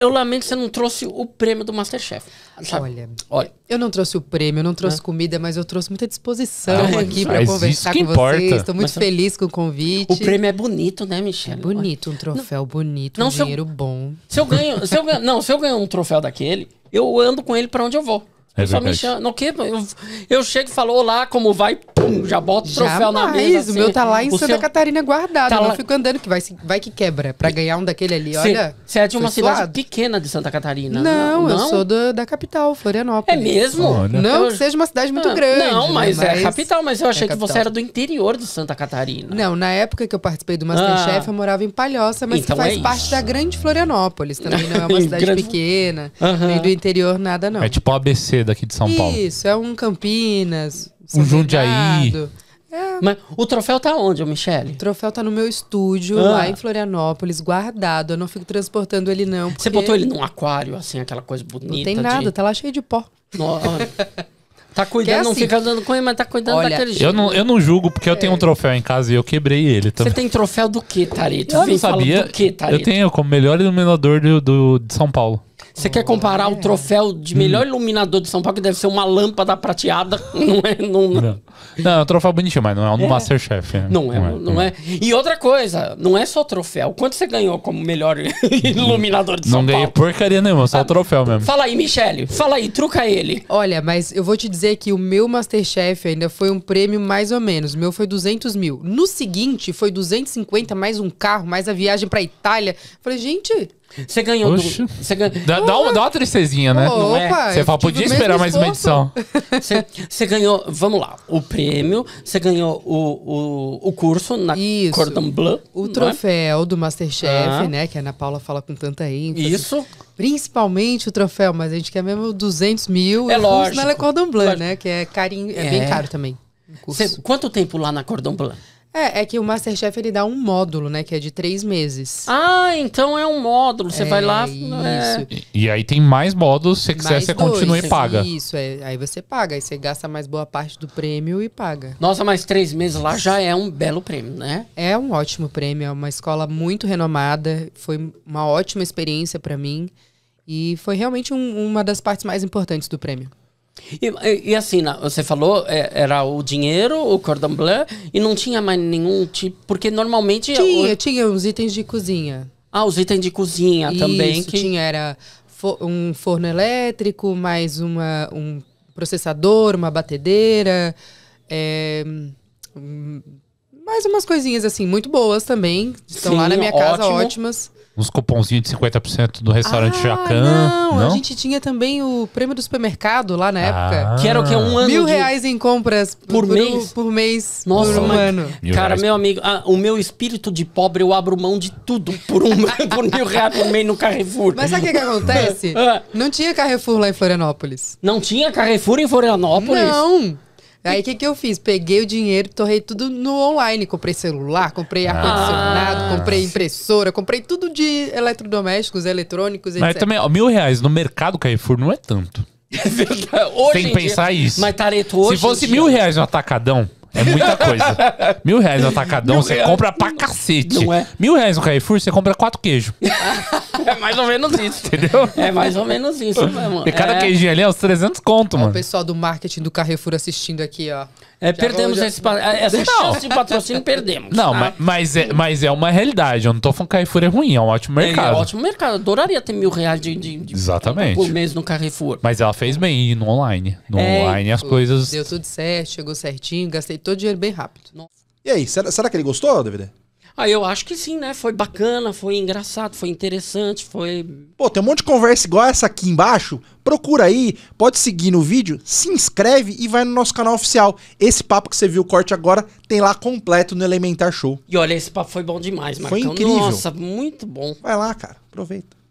eu lamento que você não trouxe o prêmio do Masterchef. Sabe? Olha, eu não trouxe o prêmio, eu não trouxe comida, mas eu trouxe muita disposição aqui pra conversar com vocês. Estou muito feliz com o convite. O prêmio é bonito, né, Michelle? É bonito, um troféu bonito, um dinheiro bom. Se eu ganho um troféu daquele, eu ando com ele pra onde eu vou. Só me chama. No quê? Eu chego e falo, olá, como vai? Pum, já boto o troféu na mesa. Assim. O meu tá lá em Santa Catarina guardado. Tá, eu não fico andando, que vai que quebra. Pra ganhar um daquele ali, olha. Você é de uma cidade pequena de Santa Catarina? Não, eu sou da capital, Florianópolis. É mesmo? Olha. Não que seja uma cidade muito grande. Não, mas é a capital. Mas eu achei que você era do interior de Santa Catarina. Não, na época que eu participei do Masterchef, eu morava em Palhoça, mas então que faz parte da grande Florianópolis. Também não é uma cidade pequena. Nem do interior, nada não. É tipo o ABC daqui de São Paulo. Isso, é um Campinas, um Jundiaí. Mas o troféu tá onde, Michelle? O troféu tá no meu estúdio, lá em Florianópolis, guardado. Eu não fico transportando ele, não. Você botou ele num aquário, assim, aquela coisa bonita? Não tem nada, tá lá cheio de pó. Tá cuidando, não fica andando com ele, mas tá cuidando daquele jeito. Eu não julgo, porque eu tenho um troféu em casa e eu quebrei ele também. Você tem troféu do quê, Tareto? Eu não sabia. Eu tenho como melhor iluminador de São Paulo. Você quer comparar o troféu de melhor iluminador de São Paulo, que deve ser uma lâmpada prateada? Não, é um troféu bonitinho, mas não é um do Masterchef. Não é. E outra coisa, não é só troféu. Quanto você ganhou como melhor iluminador de São Paulo? Não ganhei porcaria nenhuma, só o troféu mesmo. Fala aí, Michelle. Fala aí, truca ele. Olha, mas eu vou te dizer que o meu Masterchef ainda foi um prêmio mais ou menos. O meu foi 200 mil. No seguinte, foi 250, mais um carro, mais a viagem pra Itália. Falei, gente... Você ganhou Dá uma tristezinha, né? Você fala, podia esperar mais uma edição. Você ganhou, vamos lá, o prêmio, você ganhou o curso na Cordon Bleu. O troféu do Masterchef, né? Que a Ana Paula fala com tanta ênfase. Isso. Principalmente o troféu, mas a gente quer mesmo 200 mil. É lógico. Na Cordon Bleu, né? Que é carinho, é bem caro também. Quanto tempo lá na Cordon Bleu? É que o Masterchef ele dá um módulo, né? Que é de 3 meses. Ah, então é um módulo. Você vai lá... Isso. E aí tem mais módulos, se você quiser, você continua e paga. Isso, aí você paga. Aí você gasta mais boa parte do prêmio e paga. Nossa, mas 3 meses lá já é um belo prêmio, né? É um ótimo prêmio, é uma escola muito renomada. Foi uma ótima experiência pra mim. E foi realmente uma das partes mais importantes do prêmio. E assim, você falou, era o dinheiro, o Cordon Bleu, e não tinha mais nenhum tipo... Porque normalmente... Tinha os itens de cozinha. Ah, os itens de cozinha também. Isso, era um forno elétrico, mais um processador, uma batedeira, mais umas coisinhas assim, muito boas também. Estão lá na minha casa, ótimas. Uns cupomzinhos de 50% do restaurante Jacan. Não, a gente tinha também o prêmio do supermercado lá na época. Que era o que? Um ano R$1.000 em compras por mês. Nossa, por um ano. Cara, meu amigo, o meu espírito de pobre, eu abro mão de tudo por R$1.000 por mês no Carrefour. Mas sabe o que acontece? Não tinha Carrefour lá em Florianópolis. Não tinha Carrefour em Florianópolis? Não. Aí o que eu fiz? Peguei o dinheiro, torrei tudo no online. Comprei celular, comprei ar-condicionado, comprei impressora, comprei tudo de eletrodomésticos, eletrônicos, etc. Mas também, R$1.000 no mercado Carrefour não é tanto. É verdade. Hoje tem que pensar isso. Mas, Tareto, hoje... Se fosse R$1.000 no atacadão, é muita coisa. R$1.000 no atacadão, você compra pra cacete. Não é? R$1.000 no Carrefour, você compra 4 queijos. É mais ou menos isso. Entendeu? É mais ou menos isso mesmo. E cada queijinho ali é uns 300 conto, mano. O pessoal do marketing do Carrefour assistindo aqui, ó. Perdemos essa chance de patrocínio, perdemos. Não, mas é uma realidade. Eu não tô falando que Carrefour é ruim, é um ótimo mercado. É ótimo mercado. Eu adoraria ter R$1.000 de Exatamente. por mês no Carrefour. Mas ela fez bem ir no online. No online as coisas... Deu tudo certo, chegou certinho, gastei todo o dinheiro bem rápido. E aí, será que ele gostou, DVD? Eu acho que sim, né? Foi bacana, foi engraçado, foi interessante, foi... Pô, tem um monte de conversa igual essa aqui embaixo. Procura aí, pode seguir no vídeo, se inscreve e vai no nosso canal oficial. Esse papo que você viu o corte agora tem lá completo no Elementar Show. E olha, esse papo foi bom demais, Marcão. Foi incrível. Nossa, muito bom. Vai lá, cara, aproveita.